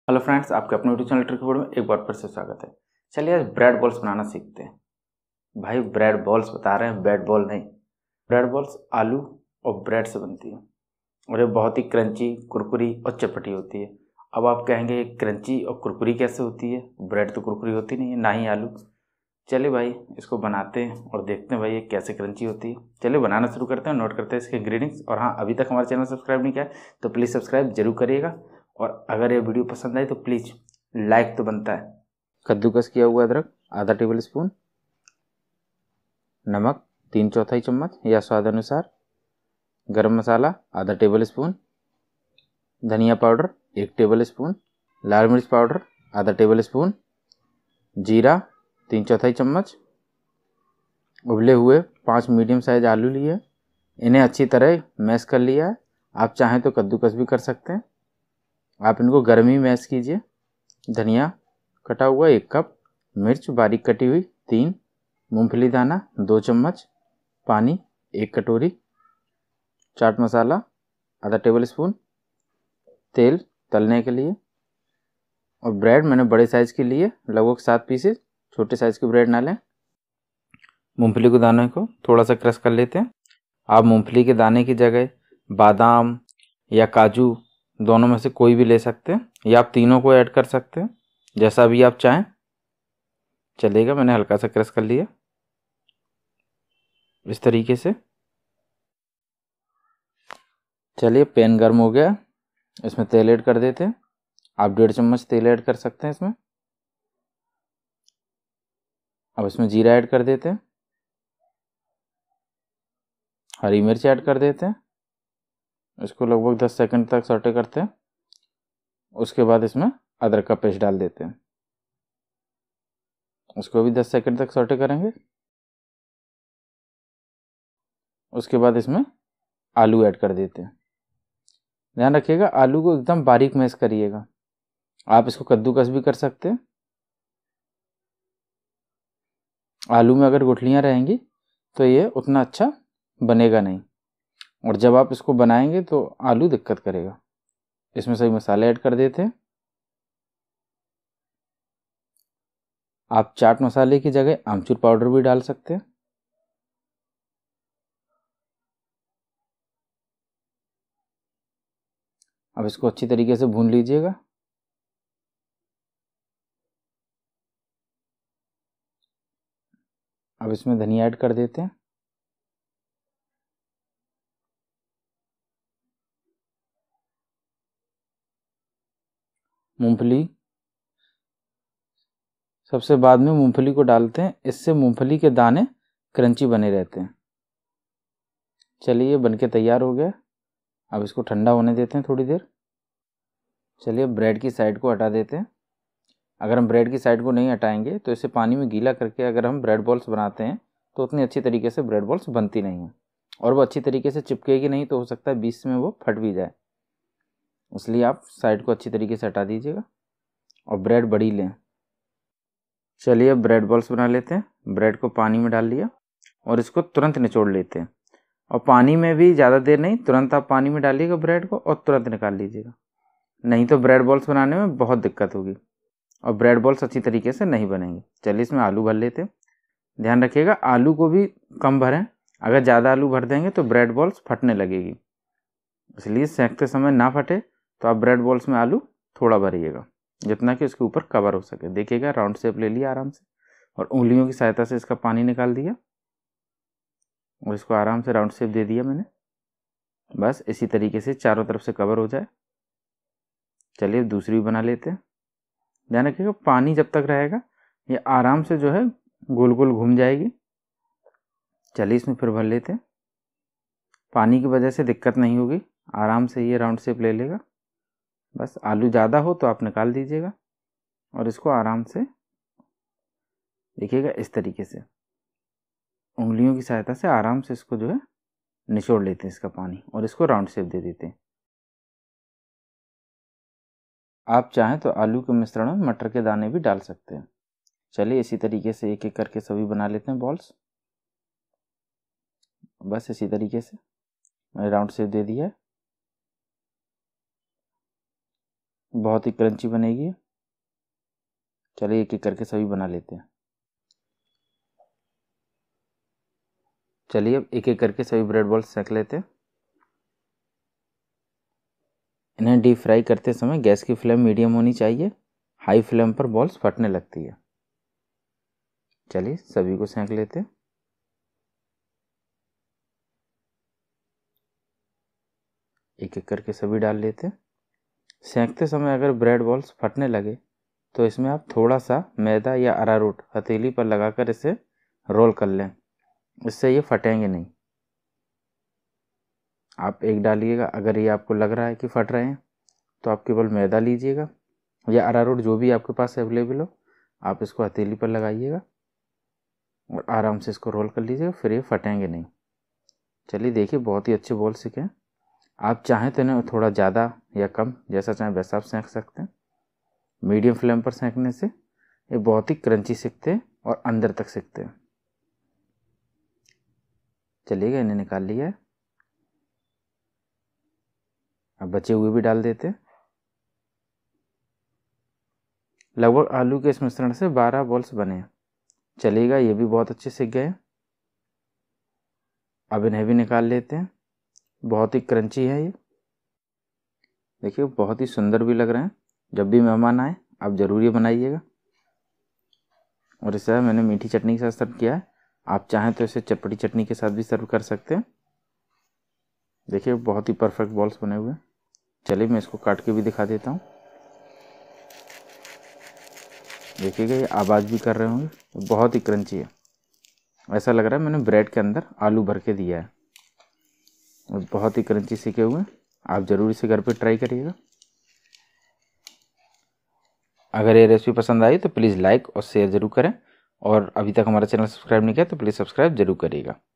Hello friends, आपके अपने YouTube channel trick board में एक बार फिर से स्वागत है। चलिए आज ब्रेड बॉल्स बनाना सीखते हैं। भाई ब्रेड बॉल्स बता रहे हैं, ब्रेड बॉल नहीं। ब्रेड बॉल्स आलू और ब्रेड से बनती है और ये बहुत ही क्रंची, कुरकुरी और चटपटी होती है। अब आप कहेंगे ये क्रंची और कुरकुरी कैसे होती है? ब्रेड तो कुरकुरी होती नहीं है, ना ही आलू। चलिए भाई इसको बनाते हैं और देखते हैं भाई ये कैसे क्रंची होती है। चलिए बनाना शुरू करते हैं, नोट करते हैं इसके इंग्रेडिएंट्स। और हाँ, अभी तक हमारे चैनल सब्सक्राइब नहीं किया है तो प्लीज़ सब्सक्राइब जरूर करिएगा। और अगर ये वीडियो पसंद आए तो प्लीज़ लाइक तो बनता है। कद्दूकस किया हुआ अदरक आधा टेबल स्पून, नमक 3/4 चम्मच या स्वाद अनुसार, गरम मसाला आधा टेबल स्पून, धनिया पाउडर 1 टेबल स्पून, लाल मिर्च पाउडर आधा टेबल स्पून, जीरा 3/4 चम्मच, उबले हुए 5 मीडियम साइज आलू लिए, इन्हें अच्छी तरह मैश कर लिया है। आप चाहें तो कद्दूकस भी कर सकते हैं। आप इनको गर्म ही मैश कीजिए। धनिया कटा हुआ 1 कप, मिर्च बारीक कटी हुई 3, मूंगफली दाना 2 चम्मच, पानी 1 कटोरी, चाट मसाला आधा टेबल स्पून, तेल तलने के लिए। और ब्रेड मैंने बड़े साइज़ के लिए लगभग 7 पीसेस, छोटे साइज़ के ब्रेड ना लें। मूंगफली के दाने को थोड़ा सा क्रश कर लेते हैं। आप मूंगफली के दाने की जगह बादाम या काजू दोनों में से कोई भी ले सकते हैं, या आप तीनों को ऐड कर सकते हैं, जैसा भी आप चाहें चलेगा। मैंने हल्का सा क्रश कर लिया इस तरीके से। चलिए पैन गर्म हो गया, इसमें तेल ऐड कर देते हैं। आप 1.5 चम्मच तेल ऐड कर सकते हैं इसमें। अब इसमें जीरा ऐड कर देते हैं, हरी मिर्च ऐड कर देते हैं। इसको लगभग 10 सेकंड तक सौटे करते हैं। उसके बाद इसमें अदरक का पेस्ट डाल देते हैं, उसको भी 10 सेकंड तक सौटे करेंगे। उसके बाद इसमें आलू ऐड कर देते हैं। ध्यान रखिएगा आलू को एकदम बारीक मैश करिएगा। आप इसको कद्दूकस भी कर सकते हैं। आलू में अगर गुठलियाँ रहेंगी तो ये उतना अच्छा बनेगा नहीं, और जब आप इसको बनाएंगे तो आलू दिक्कत करेगा। इसमें सभी मसाले ऐड कर देते हैं। आप चाट मसाले की जगह आमचूर पाउडर भी डाल सकते हैं। अब इसको अच्छी तरीके से भून लीजिएगा। अब इसमें धनिया ऐड कर देते हैं। मूंगफली सबसे बाद में मूंगफली को डालते हैं, इससे मूंगफली के दाने क्रंची बने रहते हैं। चलिए ये बनके तैयार हो गया। अब इसको ठंडा होने देते हैं थोड़ी देर। चलिए ब्रेड की साइड को हटा देते हैं। अगर हम ब्रेड की साइड को नहीं हटाएंगे तो इसे पानी में गीला करके अगर हम ब्रेड बॉल्स बनाते हैं तो उतनी अच्छी तरीके से ब्रेड बॉल्स बनती नहीं हैं, और वो अच्छी तरीके से चिपकेगी नहीं, तो हो सकता है बीच में वो फट भी जाए। इसलिए आप साइड को अच्छी तरीके से हटा दीजिएगा और ब्रेड बड़ी लें। चलिए अब ब्रेड बॉल्स बना लेते हैं। ब्रेड को पानी में डाल लिया और इसको तुरंत निचोड़ लेते हैं। और पानी में भी ज़्यादा देर नहीं, तुरंत आप पानी में डालिएगा ब्रेड को और तुरंत निकाल लीजिएगा, नहीं तो ब्रेड बॉल्स बनाने में बहुत दिक्कत होगी और ब्रेड बॉल्स अच्छी तरीके से नहीं बनेंगे। चलिए इसमें आलू भर लेते हैं। ध्यान रखिएगा आलू को भी कम भरें, अगर ज़्यादा आलू भर देंगे तो ब्रेड बॉल्स फटने लगेगी, इसलिए सेंकते समय ना फटे तो आप ब्रेड बॉल्स में आलू थोड़ा भरिएगा, जितना कि उसके ऊपर कवर हो सके। देखिएगा राउंड शेप ले लिया आराम से, और उंगलियों की सहायता से इसका पानी निकाल दिया और इसको आराम से राउंड शेप दे दिया मैंने। बस इसी तरीके से चारों तरफ से कवर हो जाए। चलिए दूसरी भी बना लेते हैं। ध्यान रखिएगा पानी जब तक रहेगा ये आराम से जो है गोल गोल घूम जाएगी। चलिए इसमें फिर भर लेते हैं। पानी की वजह से दिक्कत नहीं होगी, आराम से ये राउंड शेप ले लेगा। बस आलू ज़्यादा हो तो आप निकाल दीजिएगा और इसको आराम से देखिएगा इस तरीके से उंगलियों की सहायता से आराम से इसको जो है निचोड़ लेते हैं इसका पानी, और इसको राउंड शेप दे देते हैं। आप चाहें तो आलू के मिश्रण में मटर के दाने भी डाल सकते हैं। चलिए इसी तरीके से एक एक करके सभी बना लेते हैं बॉल्स। बस इसी तरीके से मैंने राउंड शेप दे दिया है। बहुत ही क्रंची बनेगी। चलिए एक एक करके सभी बना लेते हैं। चलिए अब एक एक करके सभी ब्रेड बॉल्स सेक लेते हैं। इन्हें डीप फ्राई करते समय गैस की फ्लेम मीडियम होनी चाहिए, हाई फ्लेम पर बॉल्स फटने लगती है। चलिए सभी को सेक लेते हैं। एक एक करके सभी डाल लेते हैं। सेकते समय अगर ब्रेड बॉल्स फटने लगे तो इसमें आप थोड़ा सा मैदा या अरारोट हथेली पर लगाकर इसे रोल कर लें, इससे ये फटेंगे नहीं। आप एक डालिएगा, अगर ये आपको लग रहा है कि फट रहे हैं तो आप केवल मैदा लीजिएगा या अरारोट, जो भी आपके पास अवेलेबल हो, आप इसको हथेली पर लगाइएगा और आराम से इसको रोल कर लीजिएगा, फिर ये फटेंगे नहीं। चलिए देखिए बहुत ही अच्छे बॉल सीखे। आप चाहें तो इन्हें थोड़ा ज़्यादा या कम, जैसा चाहें वैसा आप सेंक सकते हैं। मीडियम फ्लेम पर सेंकने से ये बहुत ही क्रंची सीखते हैं और अंदर तक सीखते हैं। चलिएगा इन्हें निकाल लिया है। अब बचे हुए भी डाल देते हैं। लगभग आलू के इस मिश्रण से 12 बॉल्स बने हैं। चलिएगा ये भी बहुत अच्छे सीख गए। अब इन्हें भी निकाल लेते हैं। बहुत ही क्रंची है ये, देखिए बहुत ही सुंदर भी लग रहे हैं। जब भी मेहमान आए आप ज़रूर ये बनाइएगा। और इसे मैंने मीठी चटनी के साथ सर्व किया है, आप चाहें तो इसे चटपटी चटनी के साथ भी सर्व कर सकते हैं। देखिए बहुत ही परफेक्ट बॉल्स बने हुए हैं। चलिए मैं इसको काट के भी दिखा देता हूँ। देखिएगा ये आवाज़ भी कर रहे होंगे, बहुत ही क्रंची है। ऐसा लग रहा है मैंने ब्रेड के अंदर आलू भर के दिया है। और बहुत ही क्रंची सीखे हुए हैं। आप ज़रूर इसे घर पे ट्राई करिएगा। अगर ये रेसिपी पसंद आई तो प्लीज़ लाइक और शेयर ज़रूर करें, और अभी तक हमारा चैनल सब्सक्राइब नहीं किया तो प्लीज़ सब्सक्राइब ज़रूर करिएगा।